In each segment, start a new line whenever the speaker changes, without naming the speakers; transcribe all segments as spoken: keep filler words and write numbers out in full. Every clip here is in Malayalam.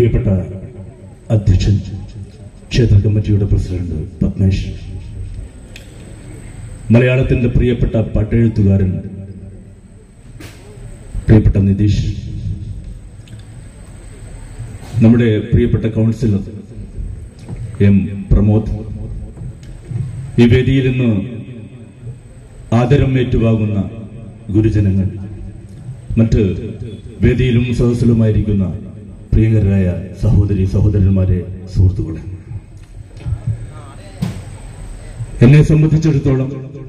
പ്രിയപ്പെട്ട അധ്യക്ഷൻ, ക്ഷേത്ര കമ്മിറ്റിയുടെ പ്രസിഡന്റ് പത്മേഷ്, മലയാളത്തിന്റെ പ്രിയപ്പെട്ട പാട്ടെഴുത്തുകാരൻ പ്രിയപ്പെട്ട നിതീഷ്, നമ്മുടെ പ്രിയപ്പെട്ട കൗൺസിലർ എം പ്രമോദ്, ഈ വേദിയിൽ നിന്ന് ആദരം ഏറ്റുവാങ്ങുന്ന ഗുരുജനങ്ങൾ, മറ്റ് വേദിയിലും സദസ്സിലുമായിരിക്കുന്ന പ്രിയങ്കരായ സഹോദരി സഹോദരന്മാരെ, സുഹൃത്തുക്കളെ, എന്നെ സംബന്ധിച്ചിടത്തോളം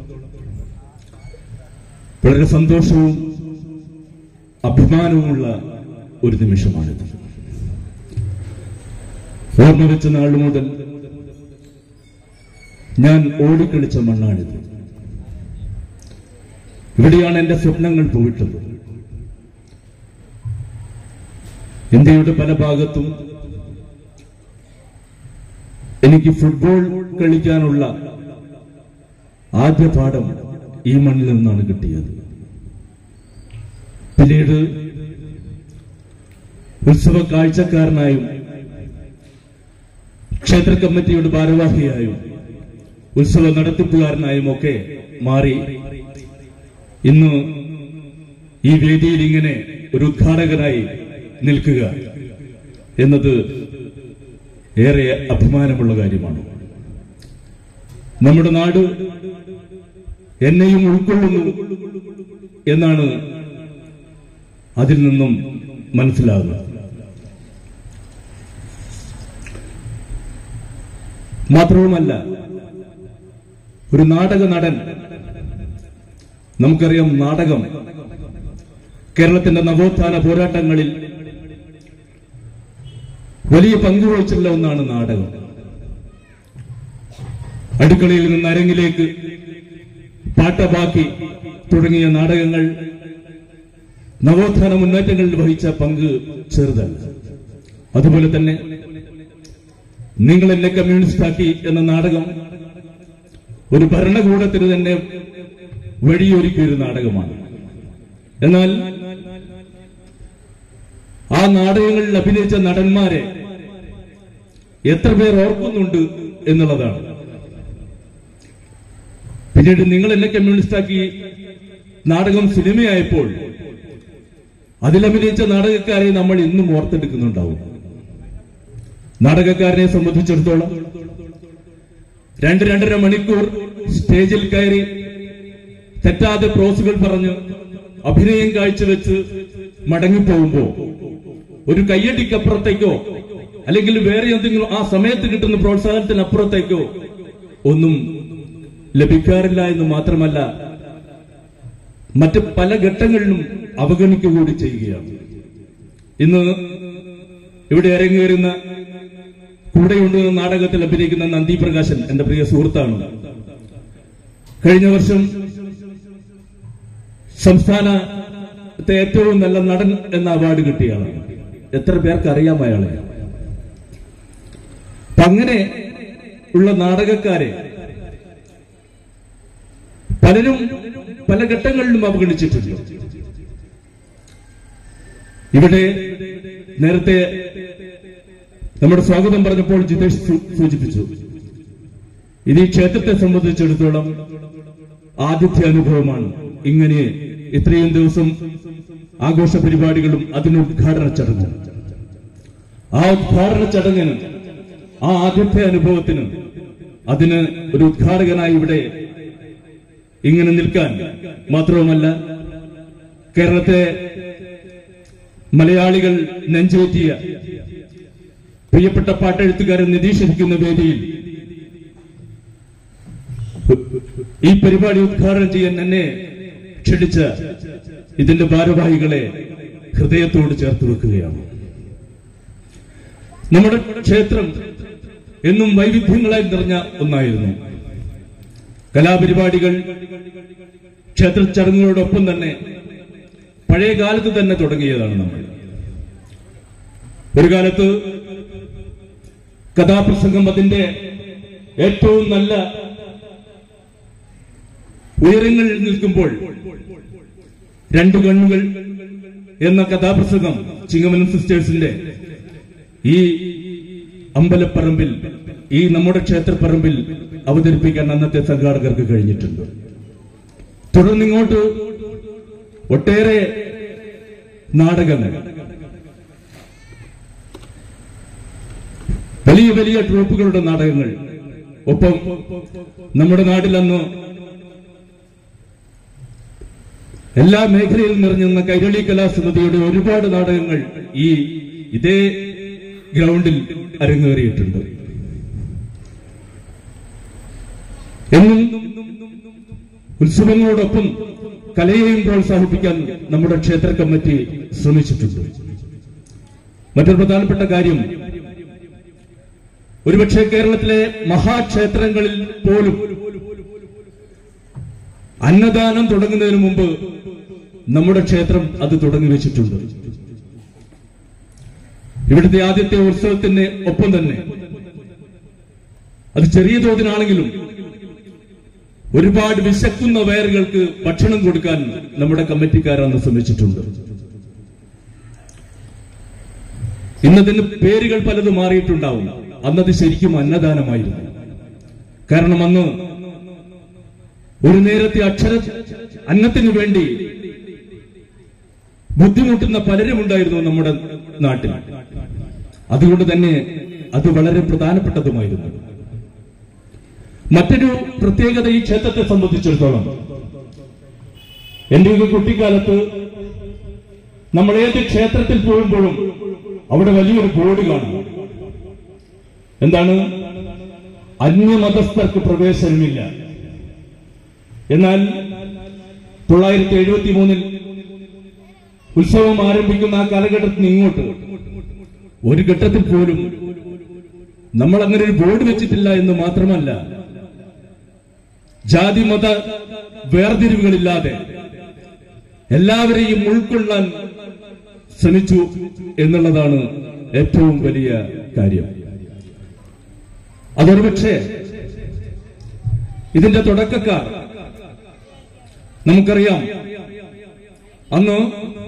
വളരെ സന്തോഷവും അഭിമാനവുമുള്ള ഒരു നിമിഷമാണിത്. ഓർമ്മ വെച്ച നാൾ മുതൽ ഞാൻ ഓടിക്കളിച്ച മണ്ണാണിത്. ഇവിടെയാണ് എന്റെ സ്വപ്നങ്ങൾ പോയിട്ടുള്ളത്. ഇന്ത്യയുടെ പല ഭാഗത്തും എനിക്ക് ഫുട്ബോൾ കളിക്കാനുള്ള ആദ്യ പാഠം ഈ മണ്ണിൽ നിന്നാണ് കിട്ടിയത്. പിന്നീട് ഉത്സവ കാഴ്ചക്കാരനായും ക്ഷേത്ര കമ്മിറ്റിയുടെ ഭാരവാഹിയായും ഉത്സവ നടത്തിപ്പുകാരനായും ഒക്കെ മാറി ഇന്ന് ഈ വേദിയിൽ ഇങ്ങനെ ഒരു ഉദ്ഘാടകനായി നിൽക്കുക എന്നത് ഏറെ അഭിമാനമുള്ള കാര്യമാണ്. നമ്മുടെ നാട് എന്നെയും ഉൾക്കൊള്ളുന്നു എന്നാണ് അതിൽ നിന്നും മനസ്സിലാകുന്നത്. മാത്രവുമല്ല, ഒരു നാടക നടൻ, നമുക്കറിയാം, നാടകം കേരളത്തിന്റെ നവോത്ഥാന പോരാട്ടങ്ങളിൽ വലിയ പങ്കുവഹിച്ചുള്ള ഒന്നാണ് നാടകം. അടുക്കളയിൽ നിന്ന് അരങ്ങിലേക്ക്, പാട്ടബാക്കി തുടങ്ങിയ നാടകങ്ങൾ നവോത്ഥാന മുന്നേറ്റങ്ങളിൽ വഹിച്ച പങ്ക് ചെറുതല്ല. അതുപോലെ തന്നെ നിങ്ങൾ എന്നെ കമ്മ്യൂണിസ്റ്റാക്കി എന്ന നാടകം ഒരു ഭരണകൂടത്തിന് തന്നെ വഴിയൊരുക്കിയ ഒരു നാടകമാണ്. എന്നാൽ ആ നാടകങ്ങളിൽ അഭിനയിച്ച നടന്മാരെ എത്ര പേർ ഓർക്കുന്നുണ്ട് എന്നുള്ളതാണ്. പിന്നീട് നിങ്ങൾ എന്നെ കമ്മ്യൂണിസ്റ്റാക്കി നാടകം സിനിമയായപ്പോൾ അതിലഭിനയിച്ച നാടകക്കാരെ നമ്മൾ ഇന്നും ഓർത്തെടുക്കുന്നുണ്ടാവും. നാടകക്കാരനെ സംബന്ധിച്ചിടത്തോളം രണ്ട് രണ്ടര മണിക്കൂർ സ്റ്റേജിൽ കയറി തെറ്റാതെ പ്രോസുകൾ പറഞ്ഞ് അഭിനയം കാഴ്ചവെച്ച് മടങ്ങിപ്പോകുമ്പോ ഒരു കയ്യടിക്കപ്പുറത്തേക്കോ അല്ലെങ്കിൽ വേറെ എന്തെങ്കിലും ആ സമയത്ത് കിട്ടുന്ന പ്രോത്സാഹനത്തിനപ്പുറത്തേക്കോ ഒന്നും ലഭിക്കാറില്ല എന്ന് മാത്രമല്ല, മറ്റ് പല ഘട്ടങ്ങളിലും അവഗണിക്കുക കൂടി ചെയ്യുകയാണ്. ഇന്ന് ഇവിടെ അരങ്ങേറുന്ന കൂടെയുണ്ട് നാടകത്തിൽ അഭിനയിക്കുന്ന നന്ദി പ്രകാശൻ എന്റെ പ്രിയ സുഹൃത്താണ്. കഴിഞ്ഞ വർഷം സംസ്ഥാനത്തെ ഏറ്റവും നല്ല നടൻ എന്ന അവാർഡ് കിട്ടിയാണ്. എത്ര പേർക്ക് അറിയാം അയാളെ? അങ്ങനെ ഉള്ള നാടകക്കാരെ പലരും പല ഘട്ടങ്ങളിലും അവഗണിച്ചിട്ടുണ്ട്. ഇവിടെ നേരത്തെ നമ്മുടെ സ്വാഗതം പറഞ്ഞപ്പോൾ ജിതേഷ് സൂചിപ്പിച്ചു, ഇത് ഈ ക്ഷേത്രത്തെ സംബന്ധിച്ചിടത്തോളം ആദ്യത്തെ അനുഭവമാണ്. ഇങ്ങനെ ഇത്രയും ദിവസം ആഘോഷ പരിപാടികളും അതിന് ഉദ്ഘാടന ചടങ്ങും. ആ ഉദ്ഘാടന ചടങ്ങിന്, ആ ആദ്യത്തെ അനുഭവത്തിന്, അതിന് ഒരു ഉദ്ഘാടകനായി ഇവിടെ ഇങ്ങനെ നിൽക്കാൻ, മാത്രവുമല്ല കേരളത്തെ മലയാളികൾ നെഞ്ചേറ്റിയ പ്രിയപ്പെട്ട പാട്ടെഴുത്തുകാരൻ നിതീഷ് ഇരിക്കുന്ന വേദിയിൽ ഈ പരിപാടി ഉദ്ഘാടനം ചെയ്യാൻ എന്നെ ക്ഷണിച്ച ഇതിന്റെ ഭാരവാഹികളെ ഹൃദയത്തോട് ചേർത്ത് വെക്കുകയാണ്. നമ്മുടെ ക്ഷേത്രം എന്നും വൈവിധ്യങ്ങളായി നിറഞ്ഞ ഒന്നായിരുന്നു. കലാപരിപാടികൾ ക്ഷേത്ര ചടങ്ങുകളോടൊപ്പം തന്നെ പഴയ കാലത്ത് തന്നെ തുടങ്ങിയതാണ്. നമ്മൾ ഒരു കാലത്ത് കഥാപ്രസംഗം അതിന്റെ ഏറ്റവും നല്ല ഉയരങ്ങളിൽ നിൽക്കുമ്പോൾ രണ്ടു കണ്ണുകൾ എന്ന കഥാപ്രസംഗം ചിങ്ങമനം സിസ്റ്റേഴ്സിന്റെ ഈ അമ്പലപ്പറമ്പിൽ, ഈ നമ്മുടെ ക്ഷേത്രപ്പറമ്പിൽ അവതരിപ്പിക്കാൻ അന്നത്തെ സംഘാടകർക്ക് കഴിഞ്ഞിട്ടുണ്ട്. തുടർന്നിങ്ങോട്ട് ഒട്ടേറെ നാടകങ്ങൾ, വലിയ വലിയ ട്രൂപ്പുകളുടെ നാടകങ്ങൾ, ഒപ്പം നമ്മുടെ നാട്ടിൽ അന്ന് എല്ലാ മേഖലയിലും നിറഞ്ഞുന്ന കൈരളി കലാസമിതിയുടെ ഒരുപാട് നാടകങ്ങൾ ഈ ഇതേ ഗ്രൗണ്ടിൽ അരങ്ങേറിയിട്ടുണ്ട്. എന്നും ഉത്സവങ്ങളോടൊപ്പം കലയെയും പ്രോത്സാഹിപ്പിക്കാൻ നമ്മുടെ ക്ഷേത്ര കമ്മിറ്റി ശ്രമിച്ചിട്ടുണ്ട്. മറ്റൊരു പ്രധാനപ്പെട്ട കാര്യം, ഒരുപക്ഷെ കേരളത്തിലെ മഹാക്ഷേത്രങ്ങളിൽ പോലും അന്നദാനം തുടങ്ങുന്നതിന് മുമ്പ് നമ്മുടെ ക്ഷേത്രം അത് തുടങ്ങി വെച്ചിട്ടുണ്ട്. ഇവിടുത്തെ ആദ്യത്തെ ഉത്സവത്തിന് ഒപ്പം തന്നെ, അത് ചെറിയ തോതിലാണെങ്കിലും, ഒരുപാട് വിശക്കുന്ന വയറുകൾക്ക് ഭക്ഷണം കൊടുക്കാൻ നമ്മുടെ കമ്മിറ്റിക്കാരന്ന് ശ്രമിച്ചിട്ടുണ്ട്. ഇന്നതിന് പേരുകൾ പലതും മാറിയിട്ടുണ്ടാവും. അന്നത് ശരിക്കും അന്നദാനമായിരുന്നു. കാരണം അന്ന് ഒരു നേരത്തെ അക്ഷര അന്നത്തിനു വേണ്ടി ബുദ്ധിമുട്ടുന്ന പലരും ഉണ്ടായിരുന്നു നമ്മുടെ നാട്ടിൽ. അതുകൊണ്ട് തന്നെ അത് വളരെ പ്രധാനപ്പെട്ടതുമായിരുന്നു. മറ്റൊരു പ്രത്യേകത ഈ ക്ഷേത്രത്തെ സംബന്ധിച്ചിടത്തോളം, എന്റെയൊക്കെ കുട്ടിക്കാലത്ത് നമ്മൾ ഏത് ക്ഷേത്രത്തിൽ പോകുമ്പോഴും അവിടെ വലിയൊരു ബോർഡ് കാണും. എന്താണ്? അന്യമതസ്ഥർക്ക് പ്രവേശനമില്ല. എന്നാൽ തൊള്ളായിരത്തി എഴുപത്തി മൂന്നിൽ ഉത്സവം ആരംഭിക്കുന്ന ആ കാലഘട്ടത്തിൽ ഇങ്ങോട്ട് ഒരു ഘട്ടത്തിൽ പോലും നമ്മൾ അങ്ങനെ ഒരു ബോർഡ് വെച്ചിട്ടില്ല എന്ന് മാത്രമല്ല, ജാതി മത വേർതിരിവുകളില്ലാതെ എല്ലാവരെയും ഉൾക്കൊള്ളാൻ ശ്രമിച്ചു എന്നുള്ളതാണ് ഏറ്റവും വലിയ കാര്യം. അതൊരുപക്ഷെ ഇതിന്റെ തുടക്കക്കാർ നമുക്കറിയാം. അന്ന്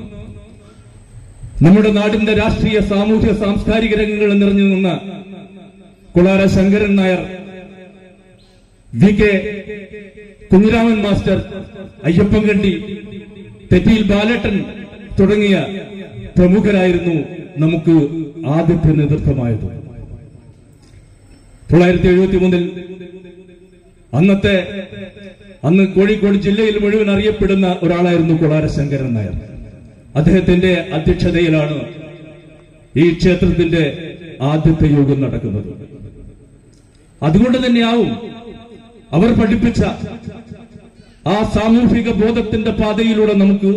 നമ്മുടെ നാടിന്റെ രാഷ്ട്രീയ, സാമൂഹ്യ, സാംസ്കാരിക രംഗങ്ങളിൽ നിറഞ്ഞു നിന്ന Kulara Sankaran Nair, V K Kunhiraman master, Ayyappankandi, തെറ്റിയിൽ ബാലേട്ടൻ തുടങ്ങിയ പ്രമുഖരായിരുന്നു നമുക്ക് ആദ്യത്തെ നേതൃത്വമായത്. തൊള്ളായിരത്തി എഴുപത്തി മൂന്നിൽ അന്നത്തെ അന്ന് കോഴിക്കോട് ജില്ലയിൽ മുഴുവൻ അറിയപ്പെടുന്ന ഒരാളായിരുന്നു കുളാര ശങ്കരൻ നായർ. അദ്ദേഹത്തിന്റെ അധ്യക്ഷതയിലാണ് ഈ ക്ഷേത്രത്തിന്റെ ആദ്യത്തെ യോഗം നടക്കുന്നത്. അതുകൊണ്ട് തന്നെയാവും അവർ പഠിപ്പിച്ച ആ സാമൂഹിക ബോധത്തിന്റെ പാതയിലൂടെ നമുക്ക്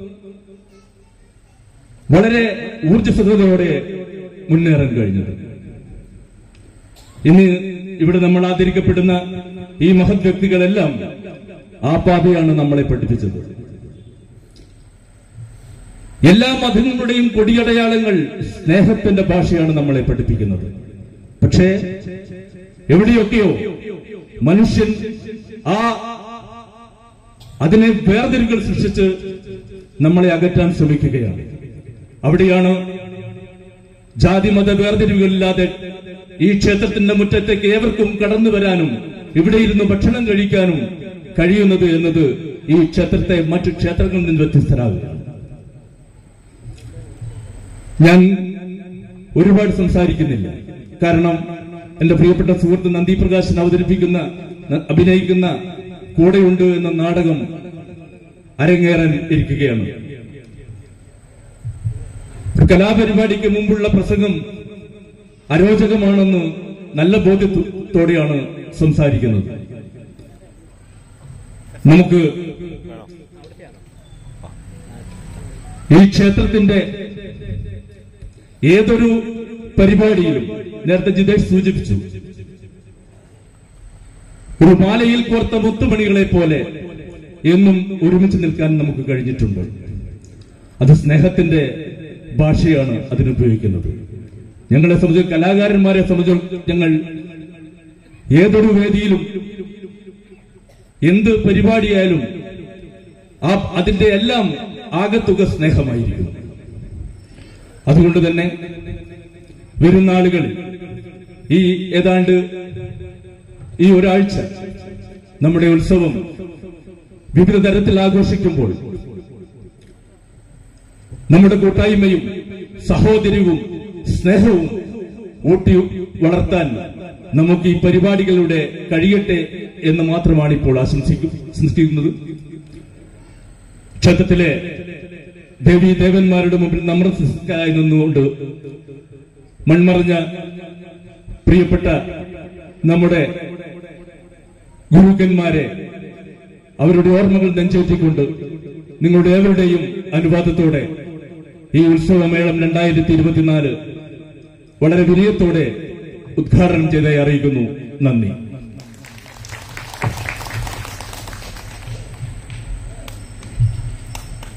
വളരെ ഊർജ്ജസ്വലതയോടെ മുന്നേറാൻ കഴിഞ്ഞത്. ഇന്ന് ഇവിടെ നമ്മൾ ആദരിക്കപ്പെടുന്ന ഈ മഹത് വ്യക്തികളെല്ലാം ആ പാതയാണ് നമ്മളെ പഠിപ്പിച്ചത്. എല്ലാ മതങ്ങളുടെയും കൊടിയടയാളങ്ങൾ സ്നേഹത്തിന്റെ ഭാഷയാണ് നമ്മളെ പഠിപ്പിക്കുന്നത്. പക്ഷേ എവിടെയൊക്കെയോ മനുഷ്യൻ ആ അതിനെ വേർതിരിവുകൾ സൃഷ്ടിച്ച് നമ്മളെ അകറ്റാൻ ശ്രമിക്കുകയാണ്. അവിടെയാണ് ജാതി മത വേർതിരിവുകളില്ലാതെ ഈ ക്ഷേത്രത്തിന്റെ മുറ്റത്തേക്ക് ഏവർക്കും കടന്നു വരാനും ഇവിടെ ഇരുന്ന് ഭക്ഷണം കഴിക്കാനും കഴിയുന്നത് എന്നത് ഈ ക്ഷേത്രത്തെ മറ്റു ക്ഷേത്രങ്ങളിൽ നിന്ന് വ്യത്യസ്തരാകുകയാണ്. ഞാൻ ഒരുപാട് സംസാരിക്കുന്നില്ല. കാരണം എന്റെ പ്രിയപ്പെട്ട സുഹൃത്ത് നന്ദി പ്രകാശൻ അവതരിപ്പിക്കുന്ന അഭിനയിക്കുന്ന കൂടെയുണ്ട് എന്ന നാടകം അരങ്ങേറാൻ ഇരിക്കുകയാണ്. കലാപരിപാടിക്ക് മുമ്പുള്ള പ്രസംഗം അരോചകമാണെന്ന് നല്ല ബോധ്യത്തോടെയാണ് സംസാരിക്കുന്നത്. നമുക്ക് ഈ ക്ഷേത്രത്തിന്റെ ഏതൊരു പരിപാടിയിലും, നേരത്തെ ജിതേഷ് സൂചിപ്പിച്ചു, ഒരു മാലയിൽ കോർത്ത മുത്തുമണികളെ പോലെ എന്നും ഒരുമിച്ച് നിൽക്കാൻ നമുക്ക് കഴിഞ്ഞിട്ടുണ്ട്. അത് സ്നേഹത്തിന്റെ ഭാഷയാണ് അതിനുപയോഗിക്കുന്നത്. ഞങ്ങളെ സംബന്ധിച്ച്, കലാകാരന്മാരെ സംബന്ധിച്ച്, ഞങ്ങൾ ഏതൊരു വേദിയിലും എന്ത് പരിപാടിയായാലും ആ അതിന്റെ എല്ലാം ആകത്തുക സ്നേഹമായിരിക്കും. അതുകൊണ്ട് തന്നെ വരുന്ന ആളുകൾ ഈ ഏതാണ്ട് ഈ ഒരാഴ്ച നമ്മുടെ ഉത്സവം വിവിധ തരത്തിൽ ആഘോഷിക്കുമ്പോൾ നമ്മുടെ കൂട്ടായ്മയും സഹോദര്യവും സ്നേഹവും ഊട്ടി വളർത്താൻ നമുക്ക് ഈ പരിപാടികളുടെ കഴിയട്ടെ എന്ന് മാത്രമാണ് ഇപ്പോൾ ആശംസിക്കുന്നത്. ക്ഷേത്രത്തിലെ ദേവീ ദേവന്മാരുടെ മുമ്പിൽ നമ്രതയായി നിന്നുകൊണ്ട് മൺമറഞ്ഞ പ്രിയപ്പെട്ട നമ്മുടെ ഗുരുക്കന്മാരെ അവരുടെ ഓർമ്മകൾ നെഞ്ചേറ്റിക്കൊണ്ട് നിങ്ങളുടെ ഏവരുടെയും അനുവാദത്തോടെ ഈ ഉത്സവമേളം രണ്ടായിരത്തി ഇരുപത്തിനാല് വളരെ വിനയത്തോടെ ഉദ്ഘാടനം ചെയ്തായി അറിയിക്കുന്നു. നന്ദി.